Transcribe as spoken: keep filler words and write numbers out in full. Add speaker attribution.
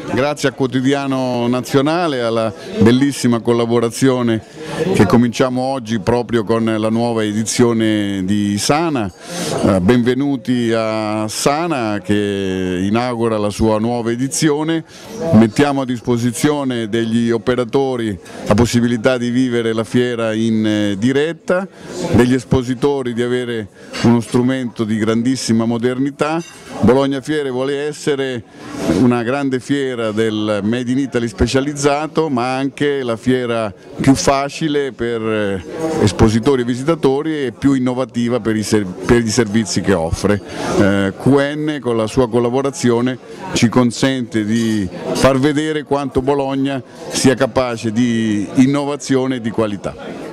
Speaker 1: Grazie a Quotidiano Nazionale, alla bellissima collaborazione che cominciamo oggi proprio con la nuova edizione di Sana. Benvenuti a Sana che inaugura la sua nuova edizione. Mettiamo a disposizione degli operatori la possibilità di vivere la fiera in diretta, degli espositori di avere uno strumento di grandissima modernità. Bologna Fiere vuole essere una grande fiera del Made in Italy specializzato, ma anche la fiera più facile per espositori e visitatori e più innovativa per i, per i servizi che offre. Eh, Q N con la sua collaborazione ci consente di far vedere quanto Bologna sia capace di innovazione e di qualità.